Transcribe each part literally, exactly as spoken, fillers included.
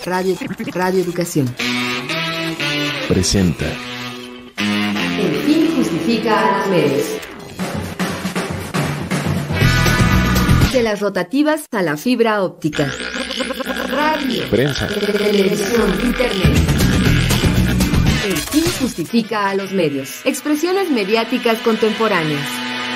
Radio, Radio Educación presenta El fin justifica a los medios. De las rotativas a la fibra óptica. Radio, prensa, televisión, internet. El fin justifica a los medios. Expresiones mediáticas contemporáneas.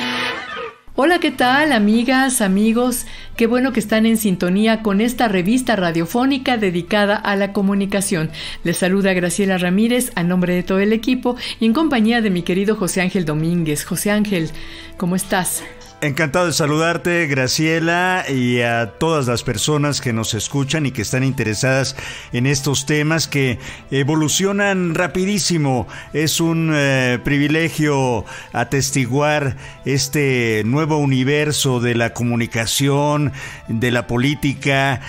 Hola, ¿qué tal, amigas, amigos? Qué bueno que están en sintonía con esta revista radiofónica dedicada a la comunicación. Les saluda Graciela Ramírez a nombre de todo el equipo y en compañía de mi querido José Ángel Domínguez. José Ángel, ¿cómo estás? Encantado de saludarte, Graciela, y a todas las personas que nos escuchan y que están interesadas en estos temas que evolucionan rapidísimo. Es un eh, privilegio atestiguar este nuevo universo de la comunicación, de la política,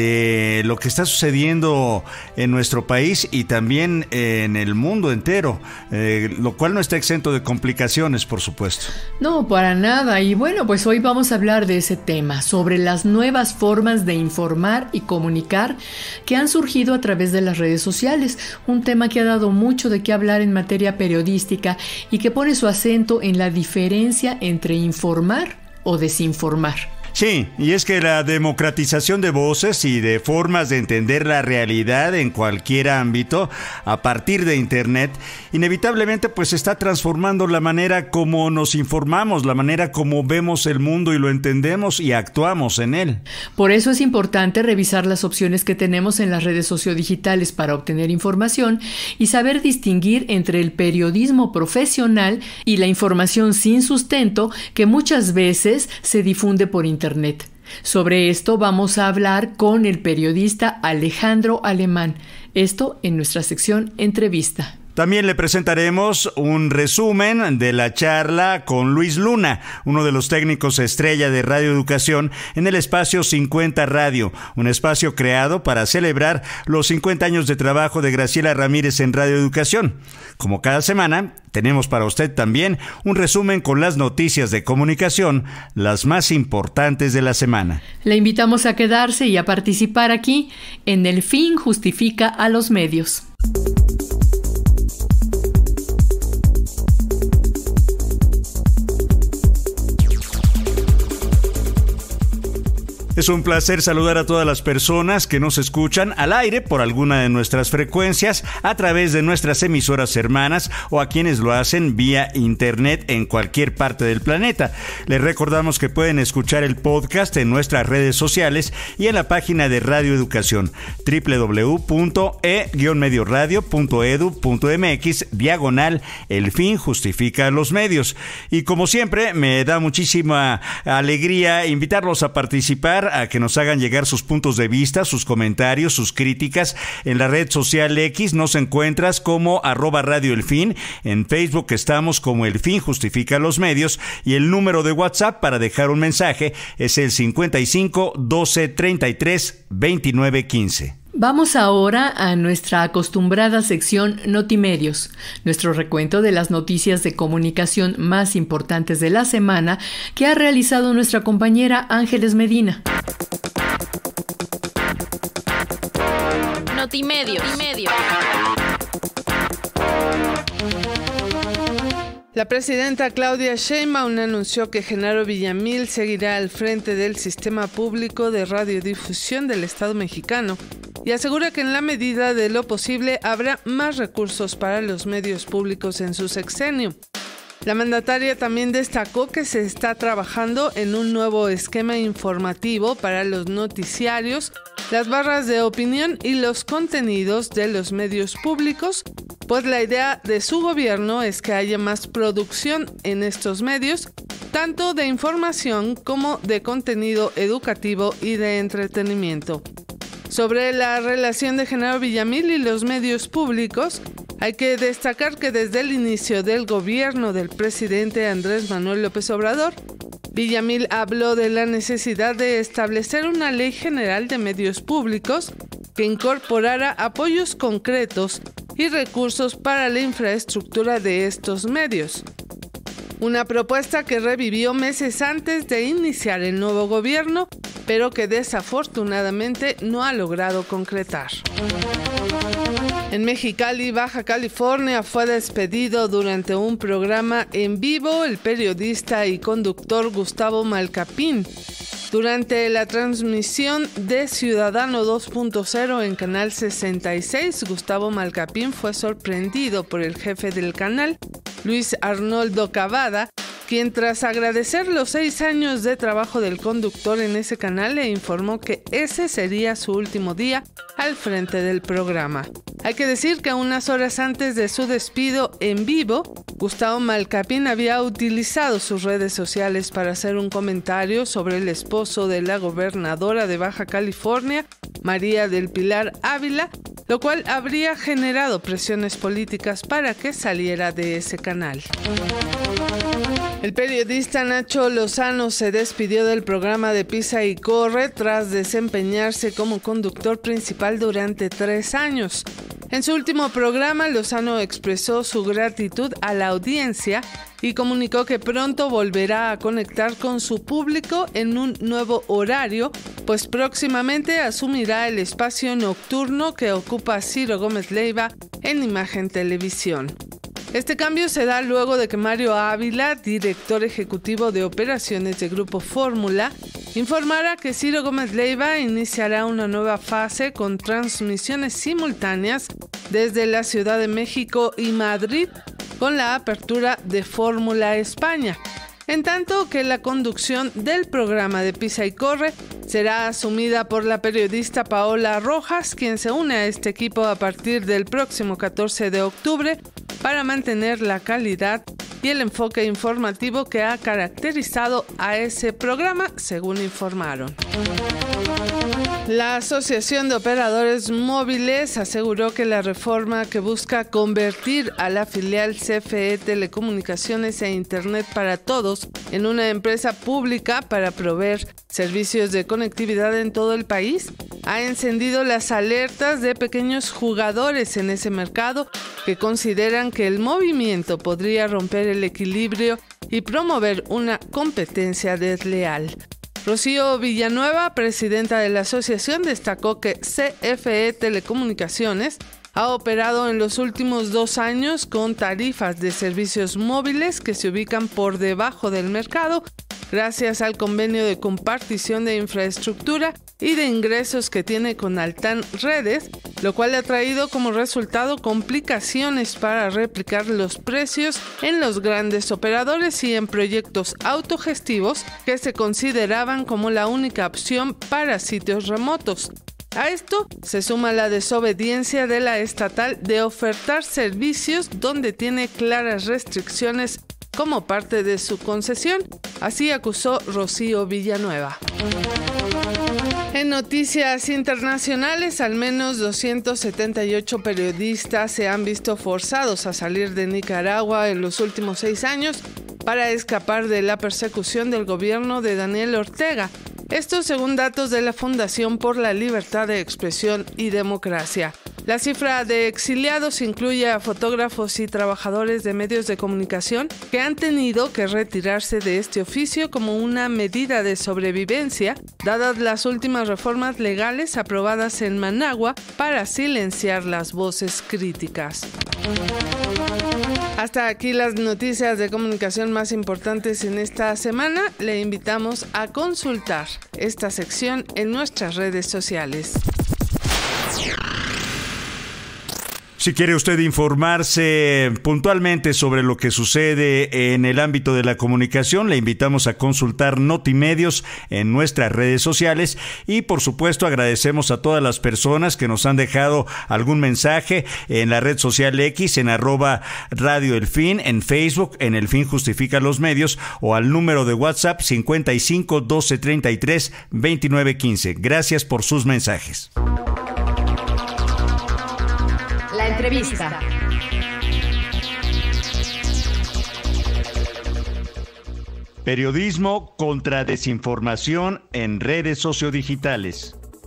de lo que está sucediendo en nuestro país y también en el mundo entero, eh, lo cual no está exento de complicaciones, por supuesto. No, para nada. Y bueno, pues hoy vamos a hablar de ese tema, sobre las nuevas formas de informar y comunicar que han surgido a través de las redes sociales, un tema que ha dado mucho de qué hablar en materia periodística y que pone su acento en la diferencia entre informar o desinformar. Sí, y es que la democratización de voces y de formas de entender la realidad en cualquier ámbito a partir de Internet inevitablemente pues está transformando la manera como nos informamos, la manera como vemos el mundo y lo entendemos y actuamos en él. Por eso es importante revisar las opciones que tenemos en las redes sociodigitales para obtener información y saber distinguir entre el periodismo profesional y la información sin sustento que muchas veces se difunde por Internet. Internet. Sobre esto vamos a hablar con el periodista Alejandro Alemán. Esto en nuestra sección Entrevista. También le presentaremos un resumen de la charla con Luis Luna, uno de los técnicos estrella de Radio Educación en el espacio cincuenta Radio, un espacio creado para celebrar los cincuenta años de trabajo de Graciela Ramírez en Radio Educación. Como cada semana, tenemos para usted también un resumen con las noticias de comunicación, las más importantes de la semana. Le invitamos a quedarse y a participar aquí en El fin justifica a los medios. Es un placer saludar a todas las personas que nos escuchan al aire por alguna de nuestras frecuencias a través de nuestras emisoras hermanas o a quienes lo hacen vía internet en cualquier parte del planeta. Les recordamos que pueden escuchar el podcast en nuestras redes sociales y en la página de Radio Educación doble u doble u doble u punto e guion medio radio punto edu punto mx diagonal El fin justifica los medios. Y como siempre me da muchísima alegría invitarlos a participar, a que nos hagan llegar sus puntos de vista, sus comentarios, sus críticas. En la red social X nos encuentras como arroba Radio El Fin. En Facebook estamos como El Fin Justifica los Medios y el número de WhatsApp para dejar un mensaje es el cincuenta y cinco, doce, treinta y tres, veintinueve, quince. Vamos ahora a nuestra acostumbrada sección Notimedios, nuestro recuento de las noticias de comunicación más importantes de la semana que ha realizado nuestra compañera Ángeles Medina. Notimedios. Notimedios. La presidenta Claudia Sheinbaum anunció que Genaro Villamil seguirá al frente del sistema público de radiodifusión del Estado mexicano y asegura que en la medida de lo posible habrá más recursos para los medios públicos en su sexenio. La mandataria también destacó que se está trabajando en un nuevo esquema informativo para los noticiarios, las barras de opinión y los contenidos de los medios públicos, pues la idea de su gobierno es que haya más producción en estos medios, tanto de información como de contenido educativo y de entretenimiento. Sobre la relación de Genaro Villamil y los medios públicos, hay que destacar que desde el inicio del gobierno del presidente Andrés Manuel López Obrador, Villamil habló de la necesidad de establecer una ley general de medios públicos que incorporara apoyos concretos y recursos para la infraestructura de estos medios. Una propuesta que revivió meses antes de iniciar el nuevo gobierno, pero que desafortunadamente no ha logrado concretar. En Mexicali, Baja California, fue despedido durante un programa en vivo el periodista y conductor Gustavo Malcapín. Durante la transmisión de Ciudadano dos punto cero en Canal sesenta y seis, Gustavo Malcapín fue sorprendido por el jefe del canal, Luis Arnoldo Cavada, quien tras agradecer los seis años de trabajo del conductor en ese canal le informó que ese sería su último día al frente del programa. Hay que decir que unas horas antes de su despido en vivo, Gustavo Malcapín había utilizado sus redes sociales para hacer un comentario sobre el esposo de la gobernadora de Baja California, María del Pilar Ávila, lo cual habría generado presiones políticas para que saliera de ese canal. El periodista Nacho Lozano se despidió del programa de Pisa y Corre tras desempeñarse como conductor principal durante tres años. En su último programa, Lozano expresó su gratitud a la audiencia y comunicó que pronto volverá a conectar con su público en un nuevo horario, pues próximamente asumirá el espacio nocturno que ocupa Ciro Gómez Leiva en Imagen Televisión. Este cambio se da luego de que Mario Ávila, director ejecutivo de operaciones de Grupo Fórmula, informara que Ciro Gómez Leiva iniciará una nueva fase con transmisiones simultáneas desde la Ciudad de México y Madrid con la apertura de Fórmula España, en tanto que la conducción del programa de Pisa y Corre será asumida por la periodista Paola Rojas, quien se une a este equipo a partir del próximo catorce de octubre para mantener la calidad y el enfoque informativo que ha caracterizado a ese programa, según informaron. La Asociación de Operadores Móviles aseguró que la reforma que busca convertir a la filial C F E Telecomunicaciones e Internet para Todos en una empresa pública para proveer servicios de conectividad en todo el país ha encendido las alertas de pequeños jugadores en ese mercado que consideran que el movimiento podría romper el equilibrio y promover una competencia desleal. Rocío Villanueva, presidenta de la asociación, destacó que C F E Telecomunicaciones ha operado en los últimos dos años con tarifas de servicios móviles que se ubican por debajo del mercado gracias al convenio de compartición de infraestructura y de ingresos que tiene con Altán Redes, lo cual ha traído como resultado complicaciones para replicar los precios en los grandes operadores y en proyectos autogestivos que se consideraban como la única opción para sitios remotos. A esto se suma la desobediencia de la estatal de ofertar servicios donde tiene claras restricciones como parte de su concesión, así acusó Rocío Villanueva. En noticias internacionales, al menos doscientos setenta y ocho periodistas se han visto forzados a salir de Nicaragua en los últimos seis años para escapar de la persecución del gobierno de Daniel Ortega. Esto según datos de la Fundación por la Libertad de Expresión y Democracia. La cifra de exiliados incluye a fotógrafos y trabajadores de medios de comunicación que han tenido que retirarse de este oficio como una medida de sobrevivencia, dadas las últimas reformas legales aprobadas en Managua para silenciar las voces críticas. Hasta aquí las noticias de comunicación más importantes en esta semana. Le invitamos a consultar esta sección en nuestras redes sociales. Si quiere usted informarse puntualmente sobre lo que sucede en el ámbito de la comunicación, le invitamos a consultar Notimedios en nuestras redes sociales y por supuesto agradecemos a todas las personas que nos han dejado algún mensaje en la red social X, en arroba Radio El Fin, en Facebook, en El Fin Justifica los Medios o al número de WhatsApp cincuenta y cinco, doce, treinta y tres, veintinueve, quince. Gracias por sus mensajes. La entrevista. Periodismo contra desinformación en redes sociodigitales.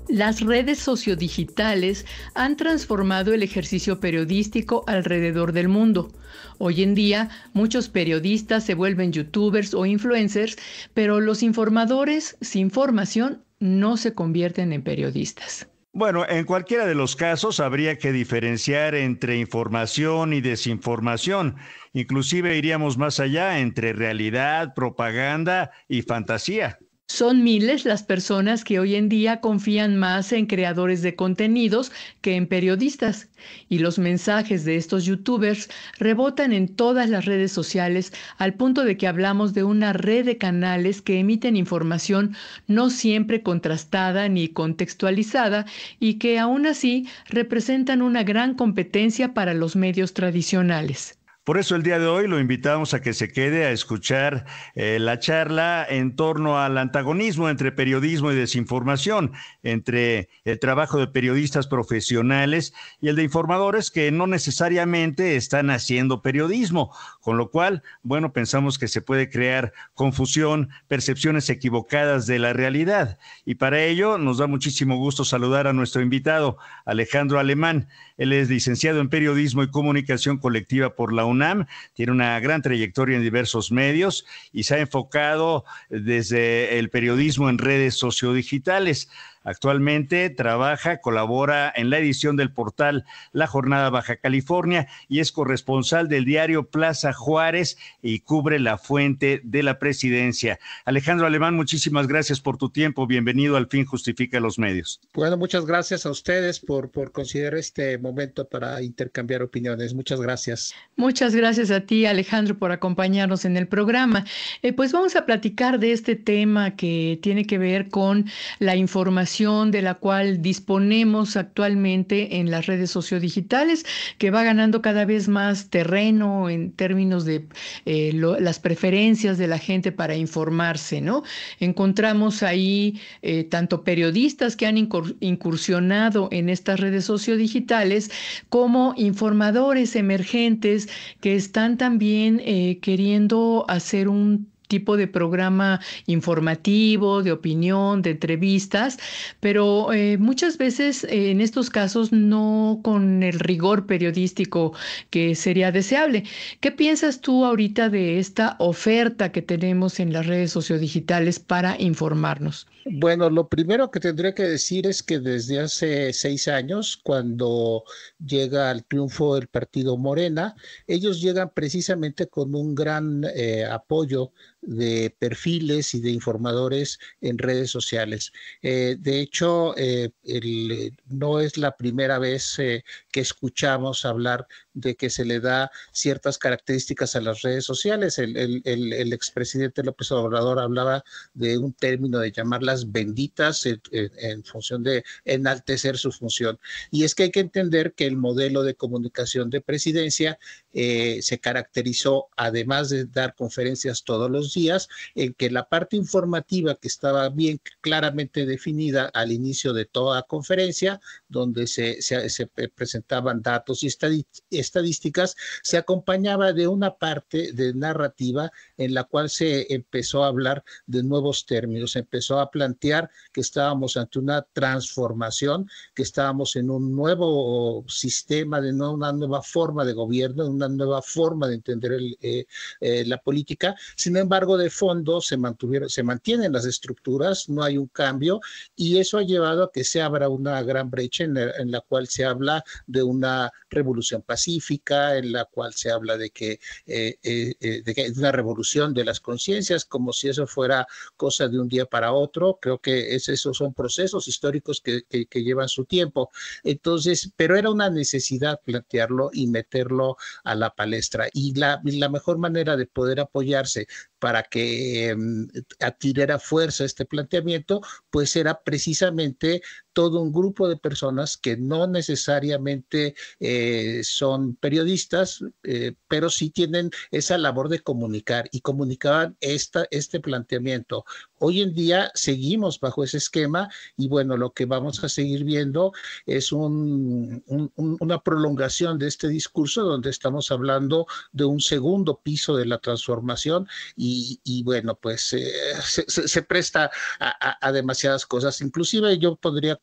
Las redes sociodigitales han transformado el ejercicio periodístico alrededor del mundo. Hoy en día, muchos periodistas se vuelven youtubers o influencers, pero los informadores sin formación no se convierten en periodistas. Bueno, en cualquiera de los casos habría que diferenciar entre información y desinformación. Inclusive iríamos más allá entre realidad, propaganda y fantasía. Son miles las personas que hoy en día confían más en creadores de contenidos que en periodistas. Y los mensajes de estos youtubers rebotan en todas las redes sociales al punto de que hablamos de una red de canales que emiten información no siempre contrastada ni contextualizada y que aún así representan una gran competencia para los medios tradicionales. Por eso el día de hoy lo invitamos a que se quede a escuchar eh, la charla en torno al antagonismo entre periodismo y desinformación, entre el trabajo de periodistas profesionales y el de informadores que no necesariamente están haciendo periodismo, con lo cual, bueno, pensamos que se puede crear confusión, percepciones equivocadas de la realidad. Y para ello nos da muchísimo gusto saludar a nuestro invitado, Alejandro Alemán. Él es licenciado en Periodismo y Comunicación Colectiva por la UNAM, tiene una gran trayectoria en diversos medios y se ha enfocado desde el periodismo en redes sociodigitales. Actualmente trabaja, colabora en la edición del portal La Jornada Baja California y es corresponsal del diario Plaza Juárez y cubre la fuente de la presidencia. Alejandro Alemán, muchísimas gracias por tu tiempo. Bienvenido al Fin Justifica los Medios. Bueno, muchas gracias a ustedes por, por considerar este momento para intercambiar opiniones. Muchas gracias. Muchas gracias a ti, Alejandro, por acompañarnos en el programa. Eh, pues vamos a platicar de este tema que tiene que ver con la información de la cual disponemos actualmente en las redes sociodigitales, que va ganando cada vez más terreno en términos de eh, lo, las preferencias de la gente para informarse, ¿no? Encontramos ahí eh, tanto periodistas que han incur- incursionado en estas redes sociodigitales como informadores emergentes que están también eh, queriendo hacer un tipo de programa informativo, de opinión, de entrevistas, pero eh, muchas veces eh, en estos casos no con el rigor periodístico que sería deseable. ¿Qué piensas tú ahorita de esta oferta que tenemos en las redes sociodigitales para informarnos? Bueno, lo primero que tendría que decir es que desde hace seis años, cuando llega al triunfo del partido Morena, ellos llegan precisamente con un gran eh, apoyo de perfiles y de informadores en redes sociales. Eh, de hecho, eh, el, no es la primera vez eh, que escuchamos hablar de que se le da ciertas características a las redes sociales. El, el, el, el expresidente López Obrador hablaba de un término de llamarlas benditas en, en, en función de enaltecer su función. Y es que hay que entender que el modelo de comunicación de presidencia eh, se caracterizó, además de dar conferencias todos los días, en que la parte informativa que estaba bien claramente definida al inicio de toda conferencia, donde se, se, se presentaban datos y estadísticas, se acompañaba de una parte de narrativa en la cual se empezó a hablar de nuevos términos, se empezó a plantear que estábamos ante una transformación, que estábamos en un nuevo sistema, de una nueva forma de gobierno, una nueva forma de entender el, eh, eh, la política. Sin embargo, de fondo se mantuvieron, se mantienen las estructuras, no hay un cambio, y eso ha llevado a que se abra una gran brecha en la, en la cual se habla de una revolución pacífica, en la cual se habla de que, eh, eh, de que hay una revolución de las conciencias, como si eso fuera cosa de un día para otro. Creo que es, esos son procesos históricos que, que, que llevan su tiempo. Entonces, pero era una necesidad plantearlo y meterlo a la palestra, y la, la mejor manera de poder apoyarse para que eh, adquiriera fuerza este planteamiento, pues era precisamente todo un grupo de personas que no necesariamente eh, son periodistas, eh, pero sí tienen esa labor de comunicar, y comunicaban esta, este planteamiento. Hoy en día seguimos bajo ese esquema, y bueno, lo que vamos a seguir viendo es un, un, una prolongación de este discurso, donde estamos hablando de un segundo piso de la transformación, y, y bueno, pues eh, se, se, se presta a, a, a demasiadas cosas. Inclusive yo podría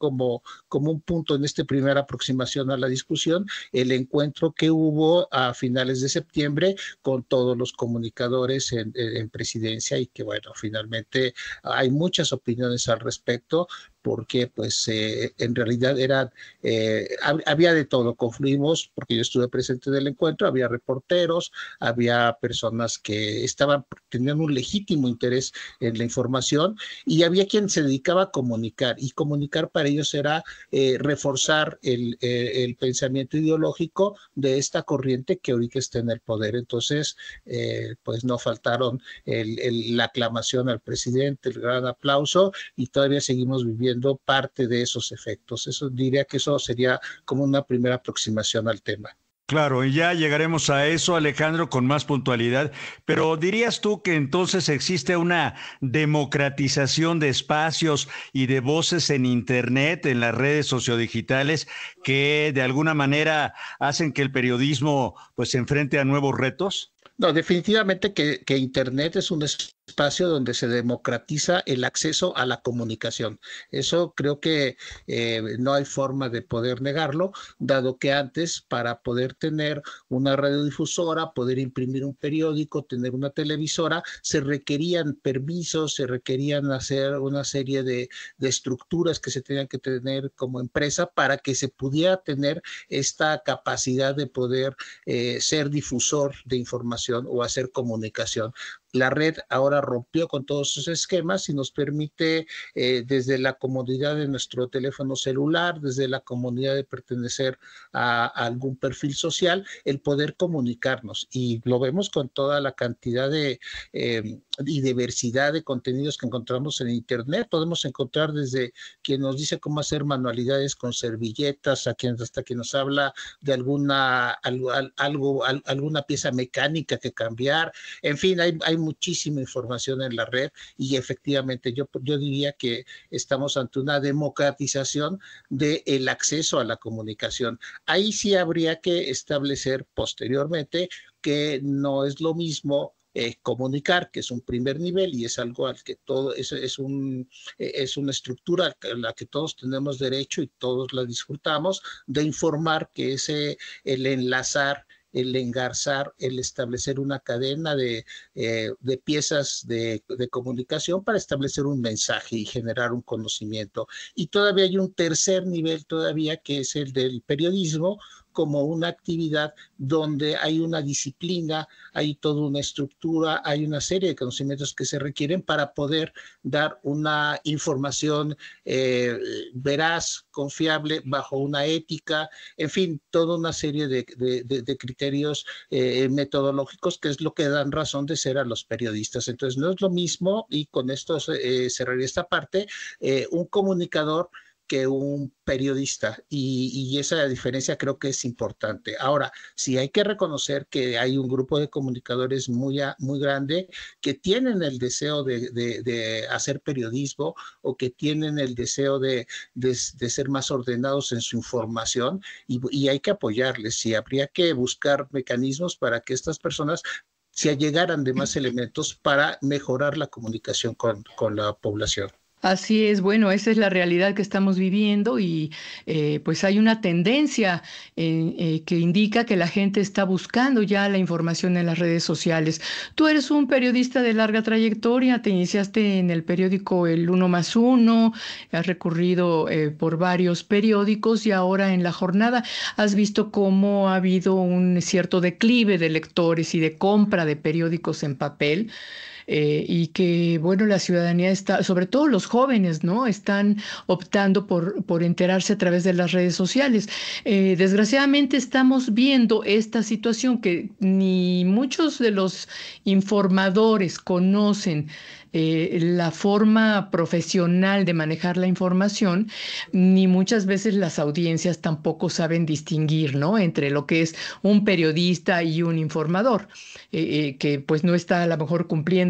como, como un punto en esta primera aproximación a la discusión, el encuentro que hubo a finales de septiembre con todos los comunicadores en, en presidencia y que, bueno, finalmente hay muchas opiniones al respecto, porque pues eh, en realidad eran, eh, había de todo, confluimos, porque yo estuve presente en el encuentro, había reporteros, había personas que estaban, tenían un legítimo interés en la información, y había quien se dedicaba a comunicar, y comunicar para ellos era eh, reforzar el, eh, el pensamiento ideológico de esta corriente que ahorita está en el poder. Entonces, eh, pues no faltaron el, el, la aclamación al presidente, el gran aplauso, y todavía seguimos viviendo parte de esos efectos. Eso diría que eso sería como una primera aproximación al tema. Claro, y ya llegaremos a eso, Alejandro, con más puntualidad, pero ¿dirías tú que entonces existe una democratización de espacios y de voces en Internet, en las redes sociodigitales, que de alguna manera hacen que el periodismo pues se enfrente a nuevos retos? No, definitivamente que, que Internet es un espacio donde se democratiza el acceso a la comunicación. Eso creo que eh, no hay forma de poder negarlo, dado que antes, para poder tener una radiodifusora, poder imprimir un periódico, tener una televisora, se requerían permisos, se requerían hacer una serie de, de estructuras que se tenían que tener como empresa para que se pudiera tener esta capacidad de poder eh, ser difusor de información o hacer comunicación. La red ahora rompió con todos esos esquemas y nos permite eh, desde la comodidad de nuestro teléfono celular, desde la comodidad de pertenecer a, a algún perfil social, el poder comunicarnos, y lo vemos con toda la cantidad de eh, y diversidad de contenidos que encontramos en Internet. Podemos encontrar desde quien nos dice cómo hacer manualidades con servilletas, a quien, hasta quien nos habla de alguna, algo, algo, alguna pieza mecánica que cambiar. En fin, hay, hay muchísima información en la red, y efectivamente yo, yo diría que estamos ante una democratización del acceso a la comunicación. Ahí sí habría que establecer posteriormente que no es lo mismo Eh, comunicar, que es un primer nivel y es algo al que todo es, es, un, es una estructura a la que todos tenemos derecho y todos la disfrutamos, de informar, que es eh, el enlazar, el engarzar, el establecer una cadena de, eh, de piezas de, de comunicación para establecer un mensaje y generar un conocimiento. Y todavía hay un tercer nivel todavía, que es el del periodismo, como una actividad donde hay una disciplina, hay toda una estructura, hay una serie de conocimientos que se requieren para poder dar una información eh, veraz, confiable, bajo una ética, en fin, toda una serie de, de, de, de criterios eh, metodológicos, que es lo que dan razón de ser a los periodistas. Entonces no es lo mismo, y con esto eh, cerraría esta parte, eh, un comunicador que un periodista, y, y esa diferencia creo que es importante. Ahora, sí hay que reconocer que hay un grupo de comunicadores muy, muy grande que tienen el deseo de, de, de hacer periodismo, o que tienen el deseo de, de, de ser más ordenados en su información, y, y hay que apoyarles, y habría que buscar mecanismos para que estas personas se allegaran de más elementos para mejorar la comunicación con, con la población. Así es, bueno, esa es la realidad que estamos viviendo, y eh, pues hay una tendencia eh, eh, que indica que la gente está buscando ya la información en las redes sociales. Tú eres un periodista de larga trayectoria, te iniciaste en el periódico El Uno Más Uno, has recurrido eh, por varios periódicos, y ahora en La Jornada has visto cómo ha habido un cierto declive de lectores y de compra de periódicos en papel. Eh, y que, bueno, la ciudadanía está, sobre todo los jóvenes, ¿no?, están optando por, por enterarse a través de las redes sociales. Eh, desgraciadamente estamos viendo esta situación, que ni muchos de los informadores conocen Eh, la forma profesional de manejar la información, ni muchas veces las audiencias tampoco saben distinguir, ¿no?, entre lo que es un periodista y un informador, eh, eh, que pues no está a lo mejor cumpliendo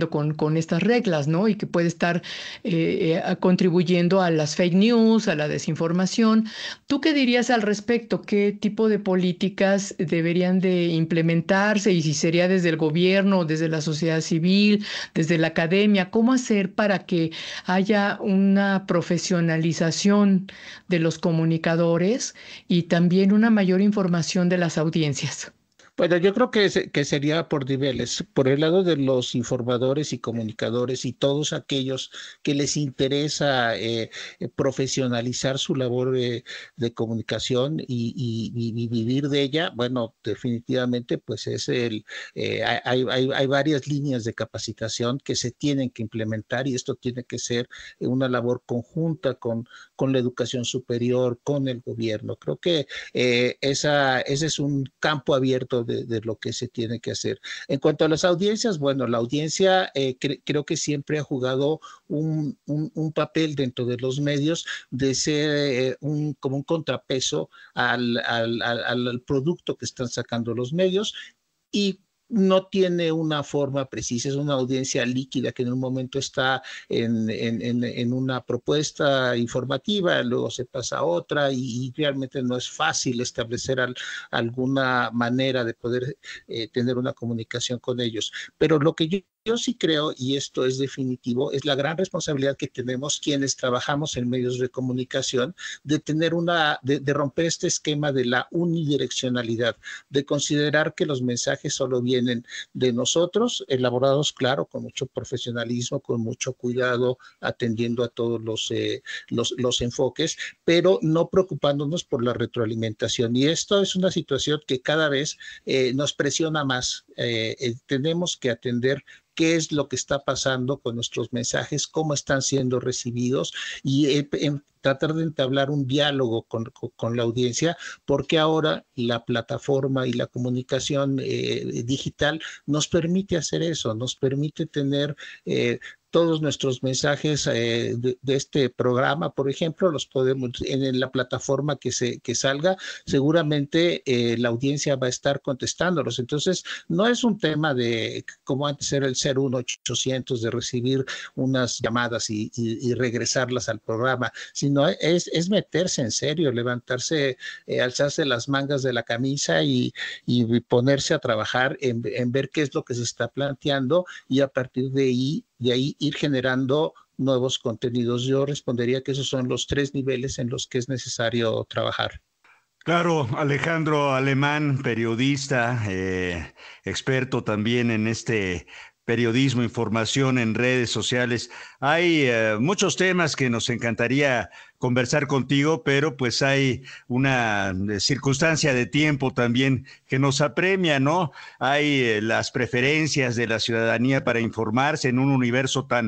cumpliendo con, con estas reglas, ¿no? Y que puede estar eh, eh, contribuyendo a las fake news, a la desinformación. ¿Tú qué dirías al respecto? ¿Qué tipo de políticas deberían de implementarse y si sería desde el gobierno, desde la sociedad civil, desde la academia? ¿Cómo hacer para que haya una profesionalización de los comunicadores y también una mayor información de las audiencias? Bueno, yo creo que, se, que sería por niveles, por el lado de los informadores y comunicadores y todos aquellos que les interesa eh, profesionalizar su labor eh, de comunicación y, y, y vivir de ella. Bueno, definitivamente pues es el, eh, hay, hay, hay varias líneas de capacitación que se tienen que implementar y esto tiene que ser una labor conjunta con, con la educación superior, con el gobierno. Creo que eh, esa, ese es un campo abierto De, de lo que se tiene que hacer. En cuanto a las audiencias, bueno, la audiencia eh, cre creo que siempre ha jugado un, un, un papel dentro de los medios de ser eh, un, como un contrapeso al, al, al, al producto que están sacando los medios y no tiene una forma precisa, es una audiencia líquida que en un momento está en, en, en, en una propuesta informativa, luego se pasa a otra y, y realmente no es fácil establecer al, alguna manera de poder eh, tener una comunicación con ellos. Pero lo que yo Yo sí creo, y esto es definitivo, es la gran responsabilidad que tenemos quienes trabajamos en medios de comunicación de tener una, de, de romper este esquema de la unidireccionalidad, de considerar que los mensajes solo vienen de nosotros, elaborados, claro, con mucho profesionalismo, con mucho cuidado, atendiendo a todos los, eh, los, los enfoques, pero no preocupándonos por la retroalimentación. Y esto es una situación que cada vez eh, nos presiona más. Eh, eh, tenemos que atender qué es lo que está pasando con nuestros mensajes, cómo están siendo recibidos y eh, en tratar de entablar un diálogo con, con, con la audiencia, porque ahora la plataforma y la comunicación eh, digital nos permite hacer eso, nos permite tener eh, todos nuestros mensajes eh, de, de este programa, por ejemplo, los podemos en, en la plataforma que se que salga, seguramente eh, la audiencia va a estar contestándolos. Entonces, no es un tema de como antes era el cero uno ochocientos de recibir unas llamadas y, y, y regresarlas al programa, sino es, es meterse en serio, levantarse, eh, alzarse las mangas de la camisa y, y ponerse a trabajar en, en ver qué es lo que se está planteando y a partir de ahí de ahí ir generando nuevos contenidos. Yo respondería que esos son los tres niveles en los que es necesario trabajar. Claro, Alejandro Alemán, periodista, eh, experto también en este periodismo, información en redes sociales. Hay eh, muchos temas que nos encantaría conversar contigo, pero pues hay una circunstancia de tiempo también que nos apremia, ¿no? Hay eh, las preferencias de la ciudadanía para informarse en un universo tan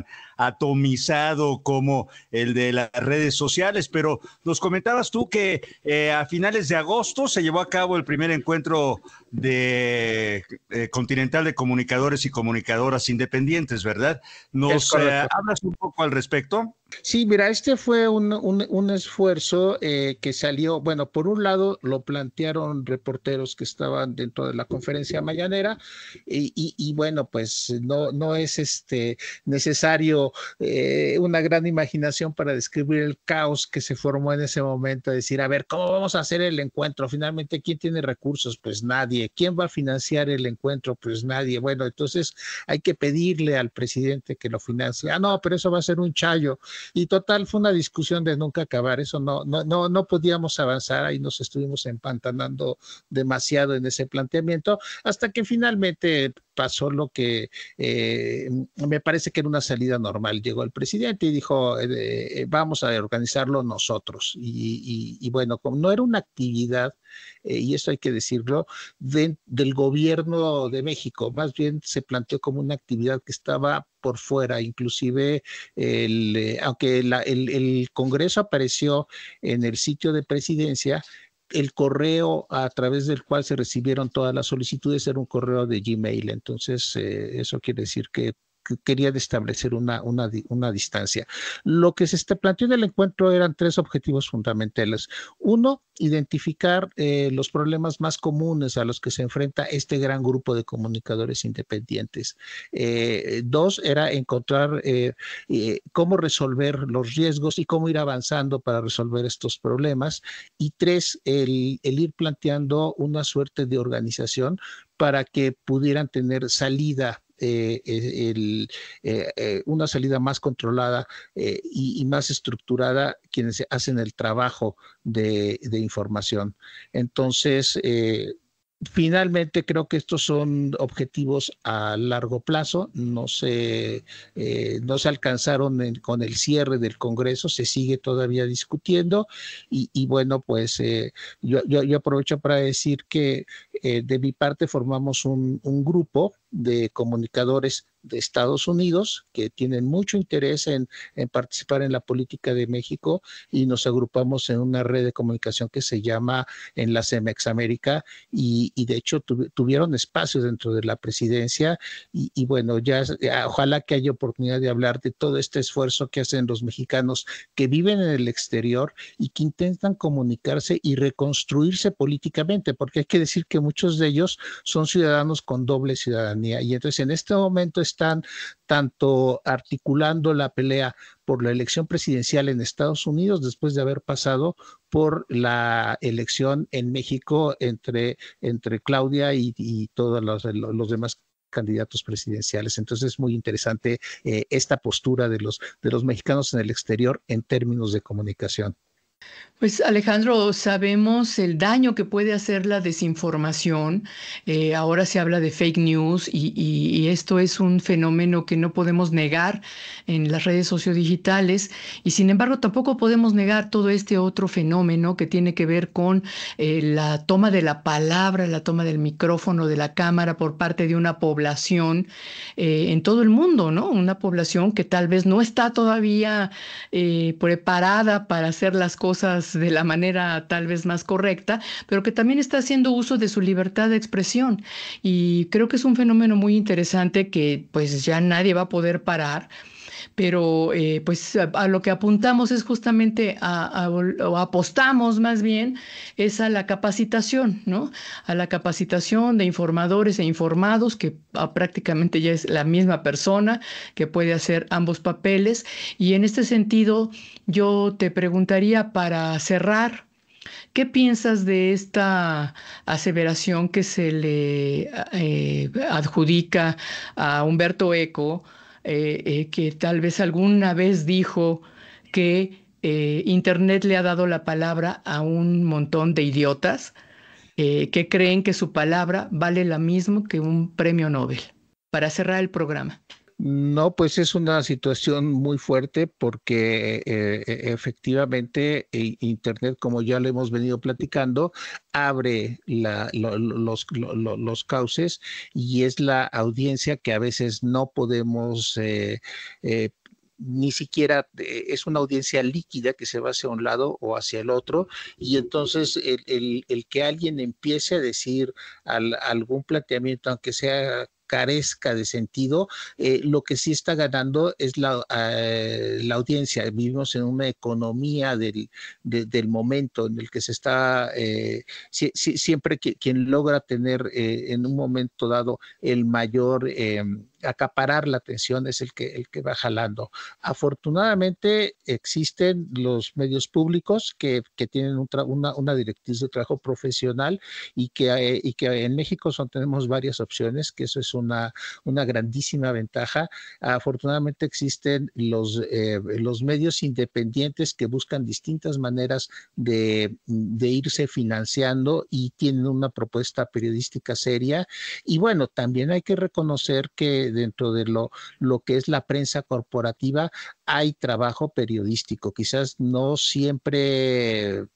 atomizado como el de las redes sociales, pero nos comentabas tú que eh, a finales de agosto se llevó a cabo el primer encuentro de eh, continental de comunicadores y comunicadoras independientes, ¿verdad? ¿Nos eh, hablas un poco al respecto? Sí, mira, este fue un, un, un esfuerzo eh, que salió, bueno, por un lado lo plantearon reporteros que estaban dentro de la conferencia mañanera y, y, y bueno, pues no, no es este necesario eh, una gran imaginación para describir el caos que se formó en ese momento, decir, a ver, ¿cómo vamos a hacer el encuentro? Finalmente, ¿quién tiene recursos? Pues nadie. ¿Quién va a financiar el encuentro? Pues nadie. Bueno, entonces hay que pedirle al presidente que lo financie. Ah, no, pero eso va a ser un chayo. Y total, fue una discusión de nunca acabar, eso no, no, no, no podíamos avanzar, ahí nos estuvimos empantanando demasiado en ese planteamiento, hasta que finalmente pasó lo que eh, me parece que era una salida normal. Llegó el presidente y dijo, eh, eh, vamos a organizarlo nosotros. Y, y, y bueno, como no era una actividad, eh, y esto hay que decirlo, de, del gobierno de México, más bien se planteó como una actividad que estaba por fuera, inclusive el, eh, aunque la, el, el Congreso apareció en el sitio de presidencia, el correo a través del cual se recibieron todas las solicitudes era un correo de Gmail, entonces eh, eso quiere decir que querían establecer una, una, una distancia. Lo que se planteó en el encuentro eran tres objetivos fundamentales. Uno, identificar eh, los problemas más comunes a los que se enfrenta este gran grupo de comunicadores independientes. Eh, dos, era encontrar eh, eh, cómo resolver los riesgos y cómo ir avanzando para resolver estos problemas. Y tres, el, el ir planteando una suerte de organización para que pudieran tener salida Eh, el, eh, eh, una salida más controlada eh, y, y más estructurada quienes hacen el trabajo de, de información. Entonces, eh, finalmente creo que estos son objetivos a largo plazo, no se, eh, no se alcanzaron en, con el cierre del Congreso, se sigue todavía discutiendo y, y bueno, pues eh, yo, yo, yo aprovecho para decir que eh, de mi parte formamos un, un grupo de comunicadores de Estados Unidos que tienen mucho interés en, en participar en la política de México y nos agrupamos en una red de comunicación que se llama Enlace Mex América y, y de hecho tu, tuvieron espacio dentro de la presidencia y, y bueno, ya ojalá que haya oportunidad de hablar de todo este esfuerzo que hacen los mexicanos que viven en el exterior y que intentan comunicarse y reconstruirse políticamente, porque hay que decir que muchos de ellos son ciudadanos con doble ciudadanía y entonces en este momento están tanto articulando la pelea por la elección presidencial en Estados Unidos después de haber pasado por la elección en México entre, entre Claudia y, y todos los, los demás candidatos presidenciales. Entonces es muy interesante eh, esta postura de los, de los mexicanos en el exterior en términos de comunicación. Pues Alejandro, sabemos el daño que puede hacer la desinformación. Eh, ahora se habla de fake news y, y, y esto es un fenómeno que no podemos negar en las redes sociodigitales y sin embargo tampoco podemos negar todo este otro fenómeno que tiene que ver con eh, la toma de la palabra, la toma del micrófono, de la cámara por parte de una población eh, en todo el mundo, ¿no? Una población que tal vez no está todavía eh, preparada para hacer las cosas de la manera tal vez más correcta, pero que también está haciendo uso de su libertad de expresión. Y creo que es un fenómeno muy interesante que pues ya nadie va a poder parar. Pero eh, pues a, a lo que apuntamos es justamente a, a, o apostamos más bien es a la capacitación, ¿no? A la capacitación de informadores e informados, que a, prácticamente ya es la misma persona que puede hacer ambos papeles. Y en este sentido, yo te preguntaría para cerrar, ¿qué piensas de esta aseveración que se le eh, adjudica a Humberto Eco? Eh, eh, que tal vez alguna vez dijo que eh, Internet le ha dado la palabra a un montón de idiotas eh, que creen que su palabra vale lo mismo que un premio Nobel. Para cerrar el programa. No, pues es una situación muy fuerte porque eh, efectivamente Internet, como ya lo hemos venido platicando, abre la, lo, los, lo, los cauces y es la audiencia que a veces no podemos eh, eh, ni siquiera es una audiencia líquida que se va hacia un lado o hacia el otro y entonces el, el, el que alguien empiece a decir al, algún planteamiento, aunque sea carezca de sentido, eh, lo que sí está ganando es la, uh, la audiencia. Vivimos en una economía del, de, del momento en el que se está, eh, si, si, siempre que, quien logra tener eh, en un momento dado el mayor, eh, acaparar la atención es el que, el que va jalando. Afortunadamente existen los medios públicos que, que tienen un una, una directriz de trabajo profesional y que, eh, y que en México son, tenemos varias opciones, que eso es una, una grandísima ventaja. Afortunadamente existen los, eh, los medios independientes que buscan distintas maneras de, de irse financiando y tienen una propuesta periodística seria. Y bueno, también hay que reconocer que dentro de lo, lo que es la prensa corporativa hay trabajo periodístico, quizás no siempre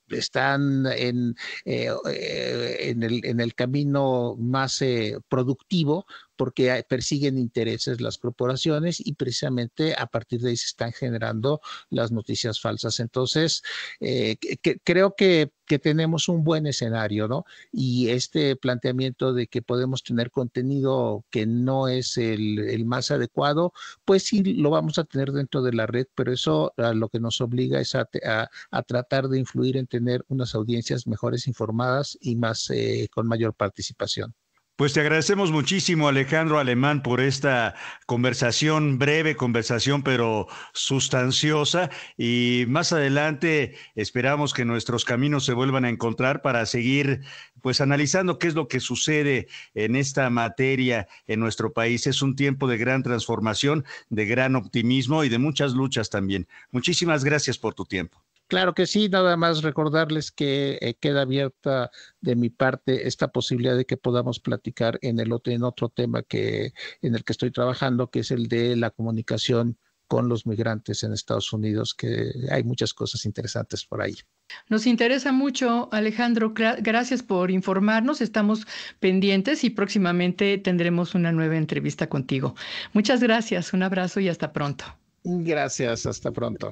están en, eh, en, el, en el camino más eh, productivo, porque persiguen intereses las corporaciones y precisamente a partir de ahí se están generando las noticias falsas. Entonces, eh, que, creo que, que tenemos un buen escenario, ¿no? Y este planteamiento de que podemos tener contenido que no es el, el más adecuado, pues sí lo vamos a tener dentro de la red, pero eso a lo que nos obliga es a, a, a tratar de influir en tener unas audiencias mejores informadas y más eh, con mayor participación. Pues te agradecemos muchísimo, Alejandro Alemán, por esta conversación, breve conversación, pero sustanciosa. Y más adelante esperamos que nuestros caminos se vuelvan a encontrar para seguir pues analizando qué es lo que sucede en esta materia en nuestro país. Es un tiempo de gran transformación, de gran optimismo y de muchas luchas también. Muchísimas gracias por tu tiempo. Claro que sí, nada más recordarles que eh, queda abierta de mi parte esta posibilidad de que podamos platicar en el otro, en otro tema que en el que estoy trabajando, que es el de la comunicación con los migrantes en Estados Unidos, que hay muchas cosas interesantes por ahí. Nos interesa mucho, Alejandro. Gracias por informarnos. Estamos pendientes y próximamente tendremos una nueva entrevista contigo. Muchas gracias, un abrazo y hasta pronto. Gracias, hasta pronto.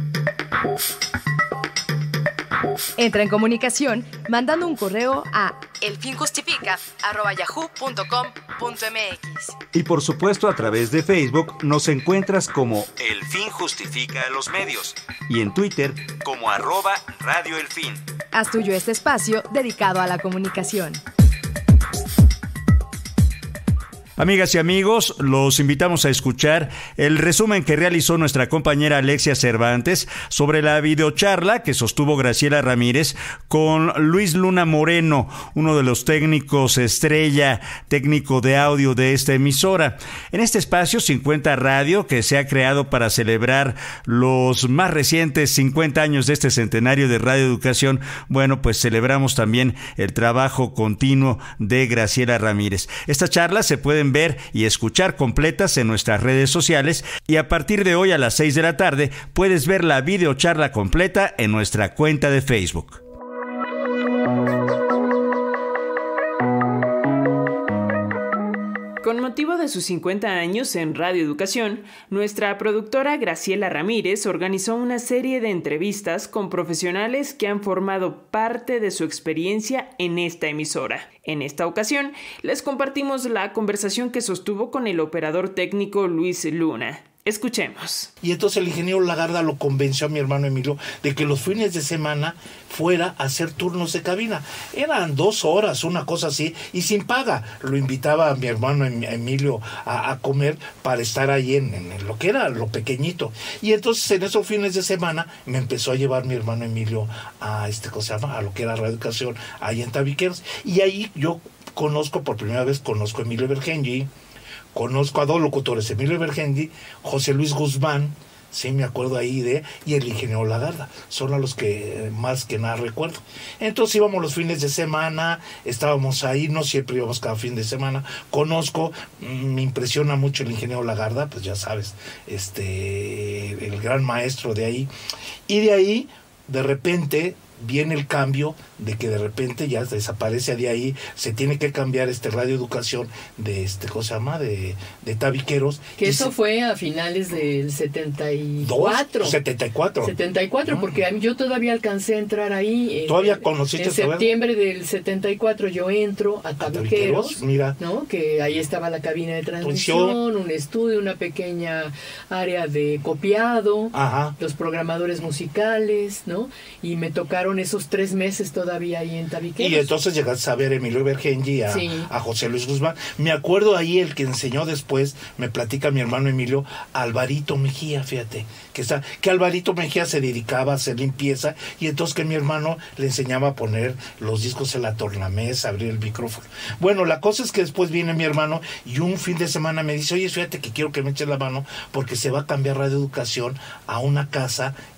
Entra en comunicación mandando un correo a elfinjustifica arroba yahoo punto com punto mx. Y por supuesto a través de Facebook nos encuentras como El Fin Justifica a los Medios y en Twitter como arroba Radio El Fin. Haz tuyo este espacio dedicado a la comunicación. Amigas y amigos, los invitamos a escuchar el resumen que realizó nuestra compañera Alexia Cervantes sobre la videocharla que sostuvo Graciela Ramírez con Luis Luna Moreno, uno de los técnicos estrella, técnico de audio de esta emisora. En este espacio cincuenta Radio, que se ha creado para celebrar los más recientes cincuenta años de este centenario de Radio Educación, bueno, pues celebramos también el trabajo continuo de Graciela Ramírez. Estas charlas se pueden ver y escuchar completas en nuestras redes sociales y a partir de hoy a las seis de la tarde puedes ver la videocharla completa en nuestra cuenta de Facebook. Con motivo de sus cincuenta años en Radio Educación, nuestra productora Graciela Ramírez organizó una serie de entrevistas con profesionales que han formado parte de su experiencia en esta emisora. En esta ocasión, les compartimos la conversación que sostuvo con el operador técnico Luis Luna. Escuchemos. Y entonces el ingeniero Lagarda lo convenció a mi hermano Emilio de que los fines de semana fuera a hacer turnos de cabina. Eran dos horas, una cosa así, y sin paga. Lo invitaba a mi hermano Emilio a, a comer para estar ahí en, en lo que era lo pequeñito. Y entonces en esos fines de semana me empezó a llevar mi hermano Emilio a este, ¿cómo se llama? A lo que era Radio Educación, ahí en Tabiqueros. Y ahí yo conozco, por primera vez conozco a Emilio Bergengi. Conozco a dos locutores, Emilio Bergendi, José Luis Guzmán, sí me acuerdo ahí de, y el ingeniero Lagarda, son a los que más que nada recuerdo. Entonces íbamos los fines de semana, estábamos ahí, no siempre íbamos cada fin de semana, conozco, me impresiona mucho el ingeniero Lagarda, pues ya sabes, este, el gran maestro de ahí, y de ahí, de repente, viene el cambio de que de repente ya desaparece de ahí, se tiene que cambiar este Radio Educación de este, ¿cómo se llama? De, de Tabiqueros. Que eso se, fue a finales del setenta y cuatro. Dos, setenta y cuatro. setenta y cuatro, no. Porque yo todavía alcancé a entrar ahí. ¿Todavía en, conociste? En septiembre del setenta y cuatro yo entro a Tabiqueros, Tabiqueros, mira. ¿no? Que ahí estaba la cabina de transmisión, un estudio, una pequeña área de copiado, ajá, los programadores musicales, ¿no? Y me tocaron esos tres meses todavía ahí en Tabiqueros. Y entonces llegaste a ver a Emilio Bergengi, a, sí. a José Luis Guzmán. Me acuerdo ahí el que enseñó después, me platica mi hermano Emilio, Alvarito Mejía, fíjate, que está, que Alvarito Mejía se dedicaba a hacer limpieza y entonces que mi hermano le enseñaba a poner los discos en la tornamesa, abrir el micrófono. Bueno, la cosa es que después viene mi hermano y un fin de semana me dice, oye, fíjate que quiero que me eches la mano porque se va a cambiar Radio Educación a una casa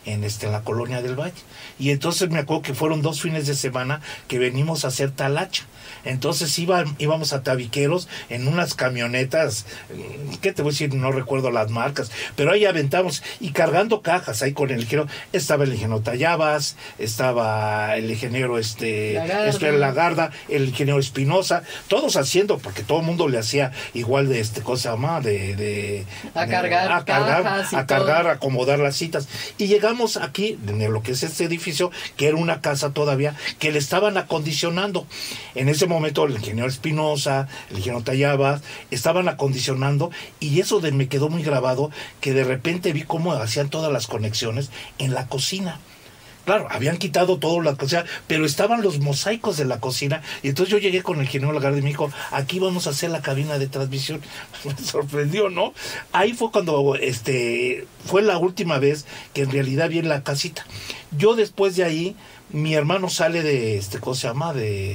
en este en la Colonia del Valle. Y entonces me acuerdo que fueron dos fines de semana que venimos a hacer talacha. Entonces iba, íbamos a tabiqueros en unas camionetas, ¿qué te voy a decir? No recuerdo las marcas, pero ahí aventamos y cargando cajas ahí con el ingeniero. Estaba el ingeniero Tallabas, estaba el ingeniero este Lagarda, este, Lagarda, el ingeniero Espinosa, todos haciendo, porque todo el mundo le hacía igual de este cosa más, de, de a de, cargar, a cargar, cajas y a cargar, todo. acomodar las citas. Y llegamos aquí, en lo que es este edificio, que era una casa todavía, que le estaban acondicionando. En ese momento el ingeniero Espinosa, el ingeniero Tallabas, estaban acondicionando, y eso de, me quedó muy grabado, que de repente vi cómo hacían todas las conexiones en la cocina. Claro, habían quitado todo la cocina, pero estaban los mosaicos de la cocina, y entonces yo llegué con el ingeniero Lagarde y me dijo, aquí vamos a hacer la cabina de transmisión. Me sorprendió, ¿no? Ahí fue cuando, este, fue la última vez que en realidad vi en la casita. Yo después de ahí, mi hermano sale de, este, ¿cómo se llama?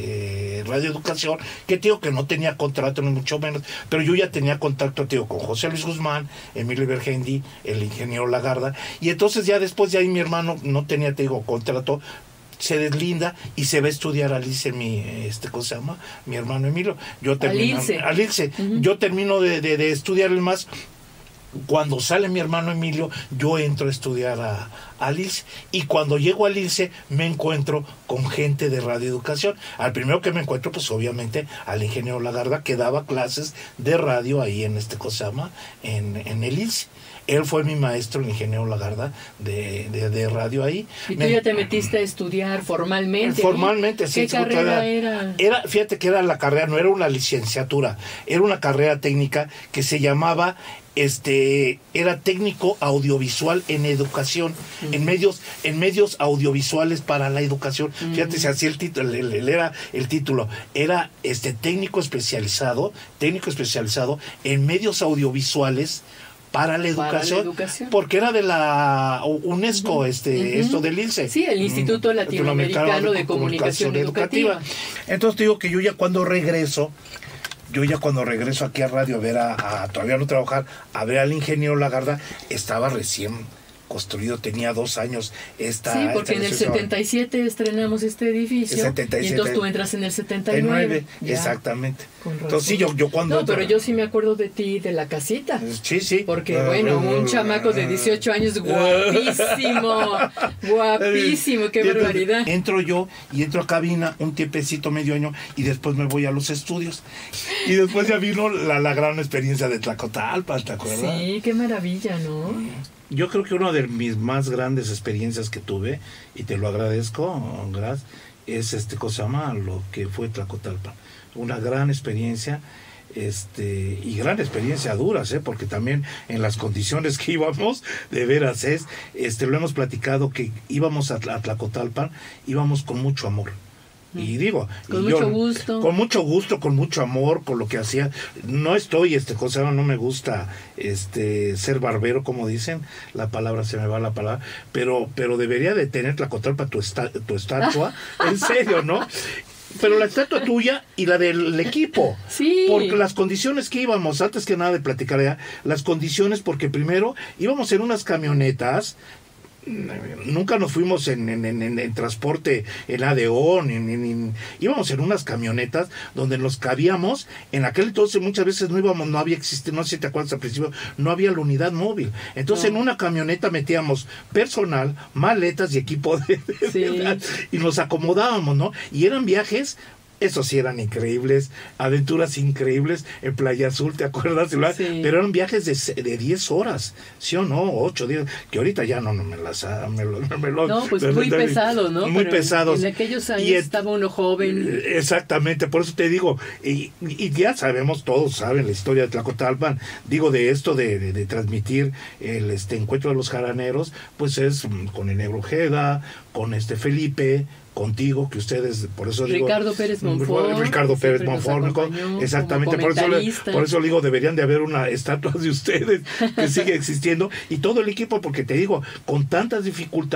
De Radio Educación, que te digo que no tenía contrato, ni mucho menos, pero yo ya tenía contacto, te digo, con José Luis Guzmán, Emilio Bergendi, el ingeniero Lagarda, y entonces ya después de ahí mi hermano no tenía, te digo, contrato, se deslinda y se va a estudiar al I L C E, mi, este, ¿cómo se llama? Mi hermano Emilio. Yo termino, al I L C E. Al I L C E. Uh-huh. Yo termino de, de, de estudiar el más. Cuando sale mi hermano Emilio, yo entro a estudiar a, al I L C E, y cuando llego al I L C E me encuentro con gente de Radio Educación. Al primero que me encuentro, pues obviamente al ingeniero Lagarda, que daba clases de radio ahí en este Cosama, en, en el I L C E. Él fue mi maestro, el ingeniero Lagarda, de, de, de radio ahí. ¿Y tú me, ya te metiste a estudiar formalmente? Formalmente, sí. ¿Qué carrera era? Era, fíjate que era la carrera, no era una licenciatura, era una carrera técnica que se llamaba, este, era técnico audiovisual en educación, uh-huh. en medios, en medios audiovisuales para la educación. Uh-huh. Fíjate, se hacía el título, el, el, era el título, era este técnico especializado, técnico especializado en medios audiovisuales para la educación, para la educación, porque era de la UNESCO, uh-huh. este, uh-huh. esto del I L C E. Sí, el Instituto Latinoamericano de, de Comunicación, Comunicación Educativa. Educativa. Entonces te digo que yo ya cuando regreso, yo ya cuando regreso aquí a radio a ver a, a todavía no trabajar, a ver al ingeniero Lagarda, estaba recién construido, tenía dos años esta... Sí, porque esta en el setenta y siete estrenamos este edificio, setenta y siete, y entonces tú entras en el setenta y nueve. Exactamente. Entonces sí, yo, yo cuando... No, pero yo sí me acuerdo de ti, de la casita. Sí, sí. Porque uh, bueno, uh, un chamaco de dieciocho años, guapísimo, guapísimo, qué barbaridad. Entonces, entro yo y entro a cabina un tiempecito, medio año, y después me voy a los estudios. Y después ya vino la, la gran experiencia de Tlacotalpan, ¿te acuerdas? Sí, qué maravilla, ¿no? Yo creo que una de mis más grandes experiencias que tuve, y te lo agradezco, Graz, es este cosa llama lo que fue Tlacotalpan. Una gran experiencia, este, y gran experiencia duras, ¿eh? Porque también en las condiciones que íbamos, de veras es, este, lo hemos platicado, que íbamos a, a Tlacotalpan, íbamos con mucho amor. Y digo, con y mucho yo, gusto. Con mucho gusto, con mucho amor, con lo que hacía. No estoy, este, cosa, no me gusta este ser barbero, como dicen, la palabra, se me va la palabra, pero, pero debería de tener Tlacotalpan tu, esta, tu estatua, en serio, ¿no? Pero la estatua tuya y la del equipo. Sí. Porque las condiciones que íbamos, antes que nada de platicar ya, las condiciones, porque primero íbamos en unas camionetas. Nunca nos fuimos en, en, en, en, en transporte en A D O, ni, ni, ni, íbamos en unas camionetas donde nos cabíamos. En aquel entonces muchas veces no íbamos, no había existido, no sé si te acuerdas al principio, no había la unidad móvil. Entonces no. En una camioneta metíamos personal, maletas y equipo de, de, sí. de, y nos acomodábamos, ¿no? Y eran viajes. Esos sí eran increíbles, aventuras increíbles en Playa Azul, ¿te acuerdas? Sí. Pero eran viajes de, de diez horas, ¿sí o no? ocho, diez, que ahorita ya no, no me las... Me lo, me lo, no, pues muy pesados, ¿no? Muy Pero pesados. En aquellos años et, estaba uno joven. Exactamente, por eso te digo, y, y ya sabemos, todos saben la historia de Tlacotalpan, digo, de esto de, de, de transmitir el este encuentro de los jaraneros, pues es con el Negro Ojeda, con este Felipe, contigo, que ustedes, por eso digo... Ricardo Pérez Monfort. Ricardo Pérez Monfort, exactamente, por eso, le, por eso digo, deberían de haber una estatua de ustedes que sigue existiendo, y todo el equipo, porque te digo, con tanta dificultad,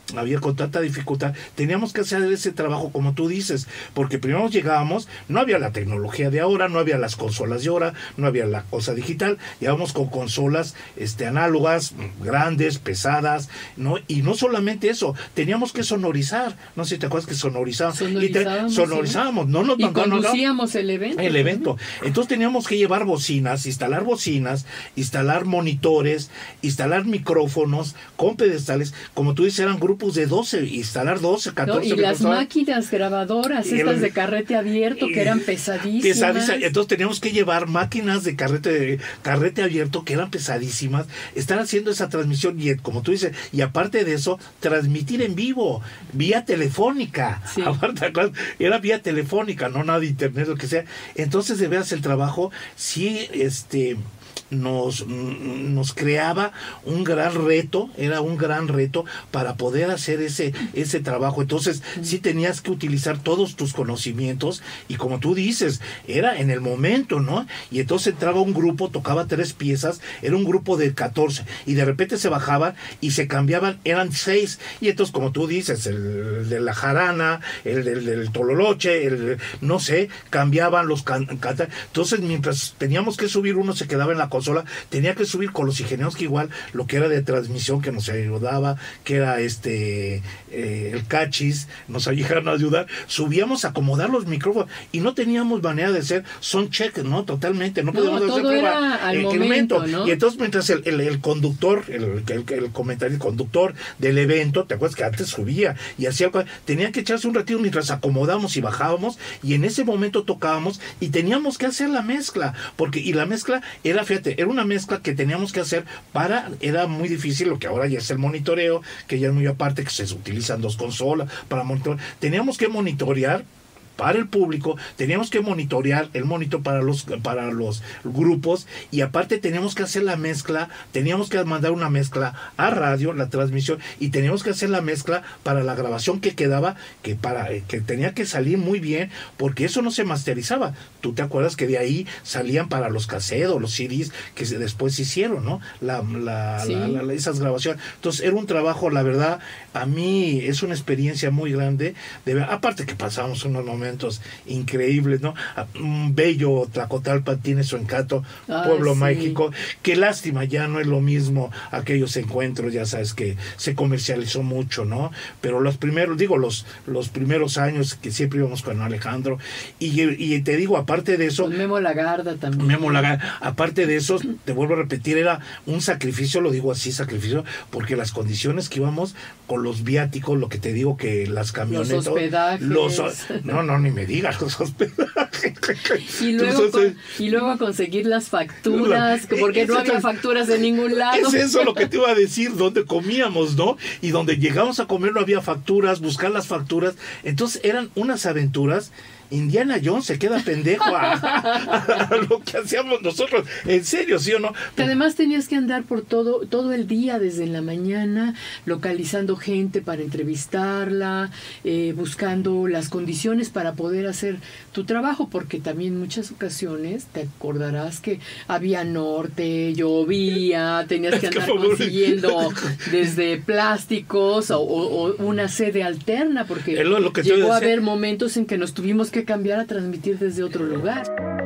había con tanta dificultad, teníamos que hacer ese trabajo como tú dices, porque primero llegábamos, no había la tecnología de ahora, no había las consolas de ahora, no había la cosa digital, llegábamos con consolas este, análogas, grandes, pesadas, ¿no? Y no solamente eso, teníamos que sonorizar, no sé si te acuerdas que sonorizábamos, sonorizábamos, y te, sonorizábamos ¿sí? no, no, y no, conducíamos no, no, el evento. El evento. Entonces teníamos que llevar bocinas, instalar bocinas, instalar monitores, instalar micrófonos con pedestales, como tú dices, eran grupos de doce, instalar doce, catorce. No, y las máquinas grabadoras, y estas el, de carrete abierto, que eran pesadísimas. pesadísimas. Entonces teníamos que llevar máquinas de carrete, de carrete abierto, que eran pesadísimas, estar haciendo esa transmisión, y como tú dices, y aparte de eso, transmitir en vivo, vía telefónica. Sí. Aparte, era vía telefónica, no nada de internet, lo que sea. Entonces, de veras, el trabajo, sí, este... Nos, nos creaba un gran reto, era un gran reto para poder hacer ese, ese trabajo. Entonces, sí tenías que utilizar todos tus conocimientos, y como tú dices, era en el momento, ¿no? Y entonces entraba un grupo, tocaba tres piezas, era un grupo de catorce, y de repente se bajaban y se cambiaban, eran seis, y entonces, como tú dices, el de la jarana, el del, del tololoche, el, no sé, cambiaban los can, can, entonces, mientras teníamos que subir, uno se quedaba en la consola, tenía que subir con los ingenieros, que igual lo que era de transmisión que nos ayudaba, que era este eh, el cachis, nos ayudaron a ayudar, subíamos a acomodar los micrófonos, y no teníamos manera de hacer son check, ¿no? Totalmente, no, no podíamos todo hacer prueba era al el, momento, el ¿no? Y entonces, mientras el, el, el conductor, el, el, el comentario, el conductor del evento, ¿te acuerdas que antes subía y hacía, tenía que echarse un ratito mientras acomodamos y bajábamos, y en ese momento tocábamos, y teníamos que hacer la mezcla, porque, y la mezcla era, fíjate, era una mezcla que teníamos que hacer para, era muy difícil, lo que ahora ya es el monitoreo, que ya es muy aparte, que se utilizan dos consolas para monitorear, teníamos que monitorear para el público, teníamos que monitorear el monitor para los para los grupos, y aparte teníamos que hacer la mezcla, teníamos que mandar una mezcla a radio, la transmisión, y teníamos que hacer la mezcla para la grabación que quedaba, que para que tenía que salir muy bien, porque eso no se masterizaba. Tú te acuerdas que de ahí salían para los cassettes, los C Ds que se, después se hicieron, ¿no? La, la, sí. la, la, la, esas grabaciones. Entonces era un trabajo, la verdad, a mí es una experiencia muy grande, de, aparte que pasamos unos momentos increíbles, ¿no? Un bello Tlacotalpan tiene su encanto, Ay, pueblo sí. mágico. Qué lástima, ya no es lo mismo aquellos encuentros, ya sabes que se comercializó mucho, ¿no? Pero los primeros, digo, los, los primeros años que siempre íbamos con Alejandro, y, y te digo, aparte de eso... Con Memo Lagarda también. Memo Lagarda, aparte de eso, te vuelvo a repetir, era un sacrificio, lo digo así, sacrificio, porque las condiciones que íbamos con los viáticos, lo que te digo, que las camionetas... Los hospedajes. Los, no, no, ni me digas los hospedajes. Y luego, Entonces, con, y luego conseguir las facturas, la, porque no había facturas en ningún lado. Es eso lo que te iba a decir, donde comíamos, ¿no? Y donde llegamos a comer no había facturas, buscar las facturas. Entonces eran unas aventuras. Indiana Jones se queda pendejo a, a, a lo que hacíamos nosotros. En serio, ¿sí o no? Que además tenías que andar por todo todo el día, desde la mañana, localizando gente para entrevistarla, eh, buscando las condiciones para poder hacer tu trabajo, porque también en muchas ocasiones te acordarás que había norte, llovía, tenías que andar consiguiendo desde plásticos o, o, o una sede alterna, porque lo, lo que llegó a haber momentos en que nos tuvimos que cambiar a transmitir desde otro lugar.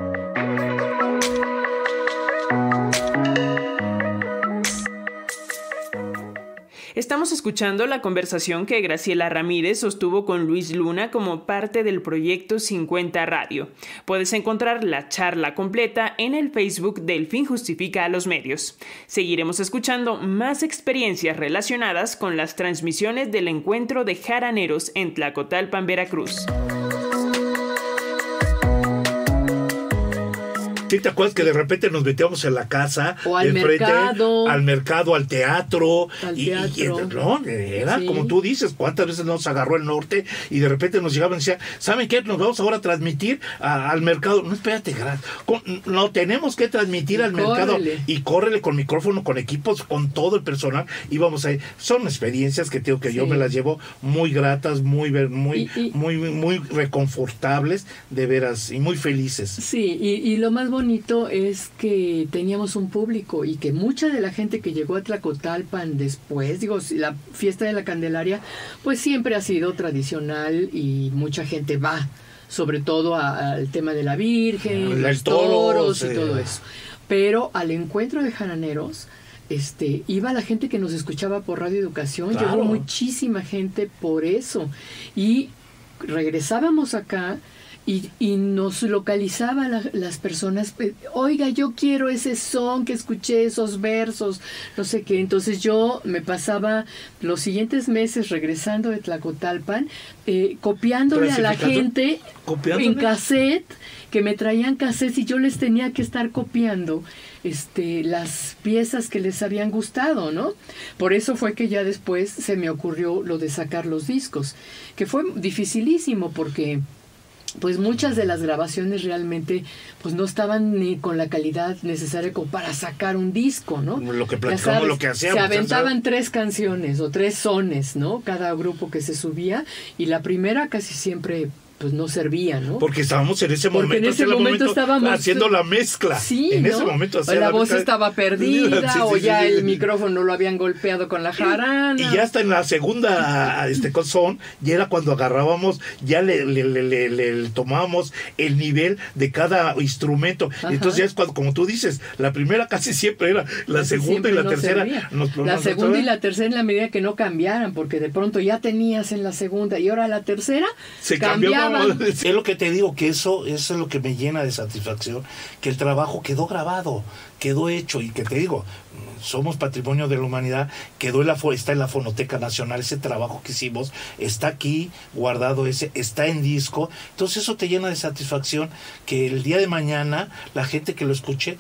Estamos escuchando la conversación que Graciela Ramírez sostuvo con Luis Luna como parte del proyecto cincuenta Radio. Puedes encontrar la charla completa en el Facebook del Fin Justifica a los Medios. Seguiremos escuchando más experiencias relacionadas con las transmisiones del encuentro de jaraneros en Tlacotalpan, Veracruz. ¿Sí te acuerdas que de repente nos metíamos en la casa? O al mercado. Al mercado, al teatro. Al y, teatro. Y, no, era sí. Como tú dices, cuántas veces nos agarró el norte y de repente nos llegaban y decían, ¿saben qué? Nos vamos ahora a transmitir a, al mercado. No, espérate, con, no tenemos que transmitir y al córrele. mercado. Y córrele con micrófono, con equipos, con todo el personal. Y vamos a ir. Son experiencias que tengo que sí. yo me las llevo muy gratas, muy, muy, y, y, muy, muy reconfortables, de veras, y muy felices. Sí, y, y lo más bonito bonito es que teníamos un público y que mucha de la gente que llegó a Tlacotalpan después, digo, la fiesta de la Candelaria, pues siempre ha sido tradicional y mucha gente va, sobre todo a, al tema de la Virgen, los toros y eh. todo eso. Pero al encuentro de jaraneros, este, iba la gente que nos escuchaba por Radio Educación, claro. Llegó muchísima gente por eso. Y regresábamos acá y, y nos localizaban la, las personas, oiga, yo quiero ese son que escuché, esos versos, no sé qué. Entonces yo me pasaba los siguientes meses regresando de Tlacotalpan, eh, copiándole a la gente en cassette, que me traían cassettes y yo les tenía que estar copiando este las piezas que les habían gustado, ¿no? Por eso fue que ya después se me ocurrió lo de sacar los discos, que fue dificilísimo porque pues muchas de las grabaciones realmente pues no estaban ni con la calidad necesaria como para sacar un disco, ¿no? Lo que platicamos, lo que hacíamos. Se aventaban tres canciones o tres sones, ¿no? Cada grupo que se subía, y la primera casi siempre pues no servía, ¿no? Porque estábamos en ese momento, en ese momento, momento estábamos haciendo la mezcla. Sí, en ¿no? ese momento o la, la voz mezcla. Estaba perdida, sí, sí, o ya sí, sí, el sí. micrófono lo habían golpeado con la jarana. Y ya hasta en la segunda este son, ya era cuando agarrábamos, ya le, le, le, le, le tomábamos el nivel de cada instrumento. Ajá. Entonces ya es cuando, como tú dices, la primera casi siempre era, la casi segunda y la no tercera. Nos, la nos, segunda nos, y la tercera en la medida que no cambiaran, porque de pronto ya tenías en la segunda y ahora la tercera se cambiaban. Es lo que te digo, que eso, eso es lo que me llena de satisfacción, que el trabajo quedó grabado, quedó hecho, y que te digo, somos patrimonio de la humanidad, quedó en la, está en la Fonoteca Nacional, ese trabajo que hicimos, está aquí guardado, ese está en disco. Entonces eso te llena de satisfacción, que el día de mañana la gente que lo escuche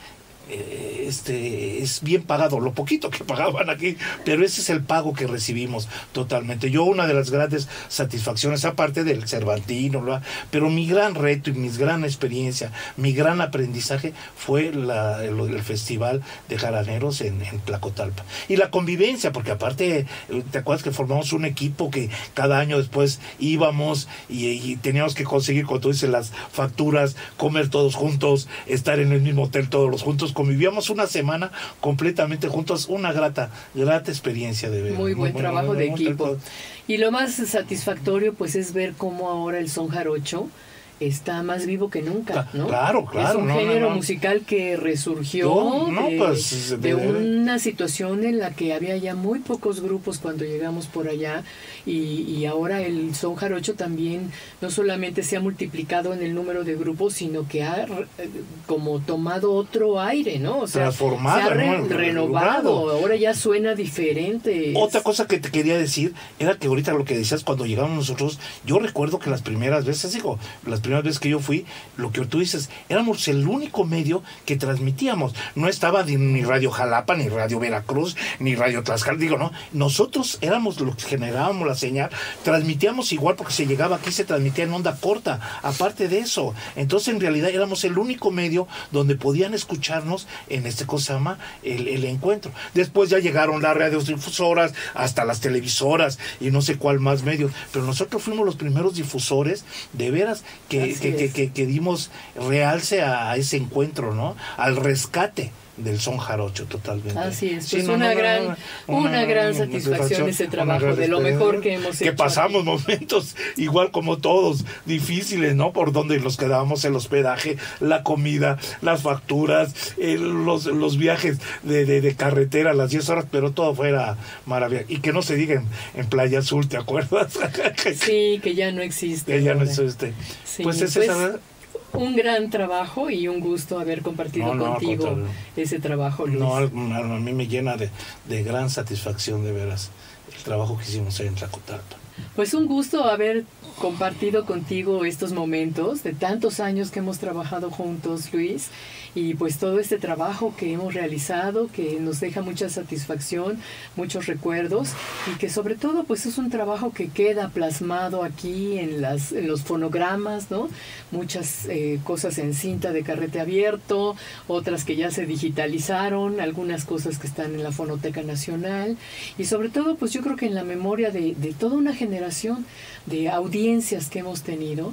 este es bien pagado, lo poquito que pagaban aquí, pero ese es el pago que recibimos totalmente. Yo, una de las grandes satisfacciones, aparte del Cervantino, ¿verdad? Pero mi gran reto y mi gran experiencia, mi gran aprendizaje fue la, el, el festival de jaraneros en, en Tlacotalpan, y la convivencia, porque aparte te acuerdas que formamos un equipo que cada año después íbamos y, y teníamos que conseguir, como tú dices, las facturas, comer todos juntos, estar en el mismo hotel todos los juntos, convivíamos una semana completamente juntos, una grata, grata experiencia de ver. Muy buen muy, trabajo muy, muy, de muy, equipo. Muy, y lo más satisfactorio pues es ver cómo ahora el son jarocho está más vivo que nunca, ¿no? Claro, claro. Es un no, género no, no. musical que resurgió no, no, de, pues, de, de una situación en la que había ya muy pocos grupos cuando llegamos por allá, y, y ahora el son jarocho también no solamente se ha multiplicado en el número de grupos, sino que ha como tomado otro aire, ¿no? O sea, transformado, se ha re, ¿no? renovado, ahora ya suena diferente. Otra cosa que te quería decir era que ahorita lo que decías cuando llegamos nosotros, yo recuerdo que las primeras veces, digo, las primeras vez que yo fui, lo que tú dices, éramos el único medio que transmitíamos. No estaba ni, ni Radio Jalapa, ni Radio Veracruz, ni Radio Tlaxcala, digo, no. Nosotros éramos los que generábamos la señal, transmitíamos igual porque se llegaba aquí, se transmitía en onda corta, aparte de eso. Entonces, en realidad, éramos el único medio donde podían escucharnos en este cosa se llama el, el encuentro. Después ya llegaron las radiodifusoras, hasta las televisoras y no sé cuál más medio, pero nosotros fuimos los primeros difusores, de veras, que Que, que, que, que dimos realce a, a ese encuentro, ¿no? Al rescate del son jarocho totalmente. Así es, pues sí, no, una, no, gran, no, no, una, una gran satisfacción ese trabajo, de lo mejor que hemos hecho. Que pasamos aquí momentos igual como todos, difíciles, ¿no? Por donde nos quedábamos, el hospedaje, la comida, las facturas, eh, los, los viajes de, de, de carretera, las diez horas, pero todo fuera maravilla. Y que no se diga en, en Playa Azul, ¿te acuerdas? Sí, que ya no existe. Que ya no existe. Sí, pues es pues, esa... un gran trabajo y un gusto haber compartido no, no, contigo ese trabajo, Luis. No, a mí me llena de, de gran satisfacción, de veras, el trabajo que hicimos ahí en Tlacotalpan. Pues un gusto haber compartido contigo estos momentos de tantos años que hemos trabajado juntos, Luis, y pues todo este trabajo que hemos realizado, que nos deja mucha satisfacción, muchos recuerdos, y que sobre todo pues es un trabajo que queda plasmado aquí en las en los fonogramas, ¿no? Muchas eh, cosas en cinta de carrete abierto, otras que ya se digitalizaron, algunas cosas que están en la Fonoteca Nacional, y sobre todo pues yo creo que en la memoria de, de toda una generación de audiencias que hemos tenido,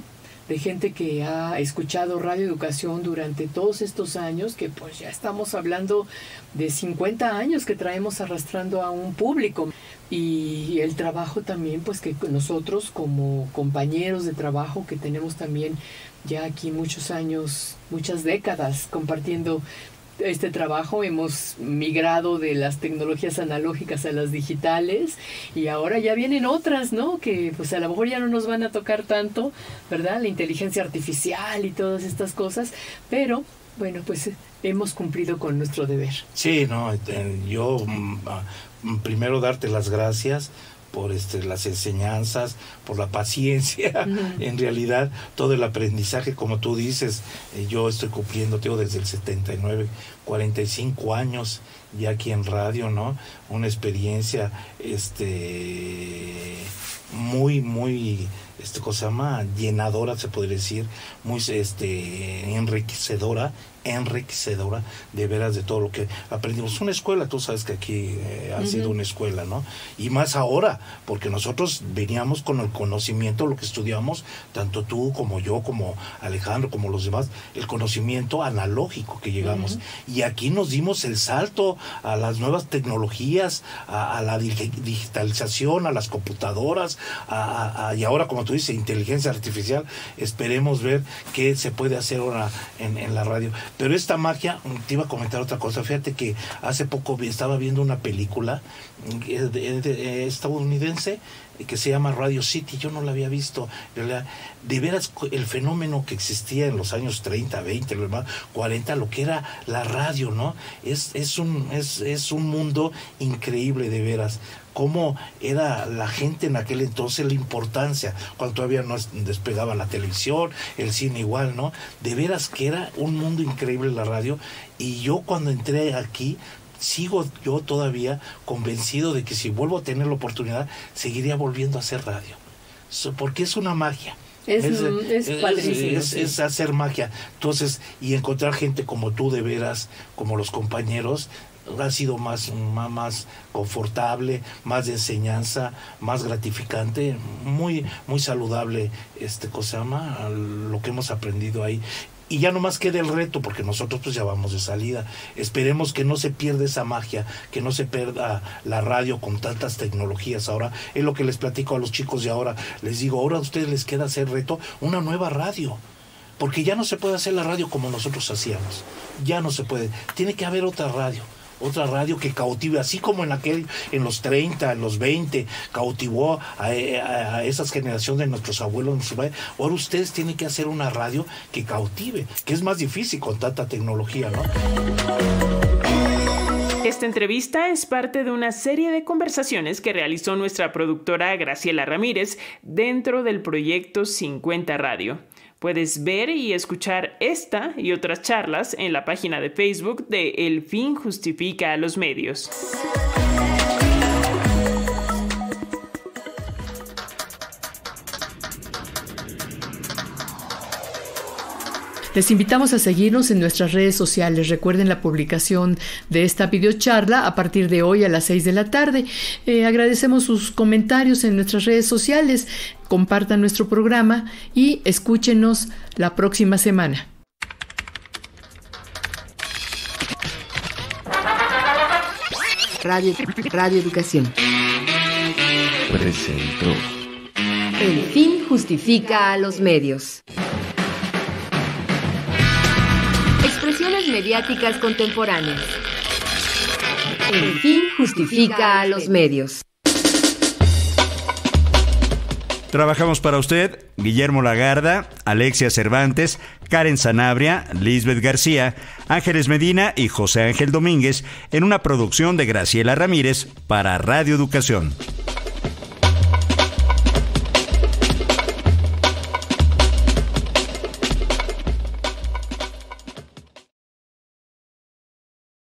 de gente que ha escuchado Radio Educación durante todos estos años, que pues ya estamos hablando de cincuenta años que traemos arrastrando a un público. Y el trabajo también, pues que nosotros como compañeros de trabajo que tenemos también ya aquí muchos años, muchas décadas compartiendo este trabajo, hemos migrado de las tecnologías analógicas a las digitales y ahora ya vienen otras, ¿no? Que pues a lo mejor ya no nos van a tocar tanto, ¿verdad? La inteligencia artificial y todas estas cosas, pero bueno, pues hemos cumplido con nuestro deber. Sí, no, yo primero darte las gracias por este, las enseñanzas, por la paciencia, uh-huh. En realidad todo el aprendizaje, como tú dices, eh, yo estoy cumpliendo, tengo desde el setenta y nueve, cuarenta y cinco años ya aquí en radio, ¿no? Una experiencia este muy, muy, este, ¿cómo se llama? Llenadora, se podría decir, muy este enriquecedora, enriquecedora de veras de todo lo que aprendimos. Una escuela, tú sabes que aquí eh, ha uh-huh. sido una escuela, ¿no? Y más ahora, porque nosotros veníamos con el conocimiento, lo que estudiamos, tanto tú como yo, como Alejandro, como los demás, el conocimiento analógico que llegamos. Uh-huh. Y aquí nos dimos el salto a las nuevas tecnologías, a, a la digitalización, a las computadoras, a, a, a, y ahora, como tú dices, inteligencia artificial. Esperemos ver qué se puede hacer ahora en, en la radio. Pero esta magia, te iba a comentar otra cosa. Fíjate que hace poco estaba viendo una película de, de, de, estadounidense que se llama Radio City. Yo no la había visto. De veras, el fenómeno que existía en los años treinta, veinte, cuarenta, lo que era la radio, ¿no? Es, es, un, es, es un mundo increíble, de veras. Cómo era la gente en aquel entonces, la importancia, cuando todavía no despegaba la televisión, el cine igual, ¿no? De veras que era un mundo increíble la radio. Y yo cuando entré aquí, sigo yo todavía convencido de que si vuelvo a tener la oportunidad, seguiría volviendo a hacer radio. So, porque es una magia. Es, es, es, es padrísimo. Es, es, es hacer magia. Entonces, y encontrar gente como tú, de veras, como los compañeros, ha sido más, más, más confortable, más de enseñanza, más gratificante, muy, muy saludable, este, ¿cómo se llama? Lo que hemos aprendido ahí. Y ya nomás queda el reto, porque nosotros pues ya vamos de salida. Esperemos que no se pierda esa magia, que no se pierda la radio con tantas tecnologías. Ahora es lo que les platico a los chicos de ahora. Les digo, ahora a ustedes les queda hacer reto una nueva radio. Porque ya no se puede hacer la radio como nosotros hacíamos. Ya no se puede. Tiene que haber otra radio. Otra radio que cautive, así como en aquel, en los treinta, en los veinte, cautivó a, a, a esas generaciones de nuestros abuelos. Ahora ustedes tienen que hacer una radio que cautive, que es más difícil con tanta tecnología, ¿no? Esta entrevista es parte de una serie de conversaciones que realizó nuestra productora Graciela Ramírez dentro del proyecto cincuenta Radio. Puedes ver y escuchar esta y otras charlas en la página de Facebook de El Fin Justifica a los Medios. Les invitamos a seguirnos en nuestras redes sociales. Recuerden la publicación de esta videocharla a partir de hoy a las seis de la tarde. Eh, agradecemos sus comentarios en nuestras redes sociales. Compartan nuestro programa y escúchenos la próxima semana. Radio, Radio Educación presentó El Fin Justifica a los Medios. Expresiones mediáticas contemporáneas. El fin justifica a los medios. Trabajamos para usted Guillermo Lagarda, Alexia Cervantes, Karen Sanabria, Lisbeth García, Ángeles Medina y José Ángel Domínguez en una producción de Graciela Ramírez para Radio Educación.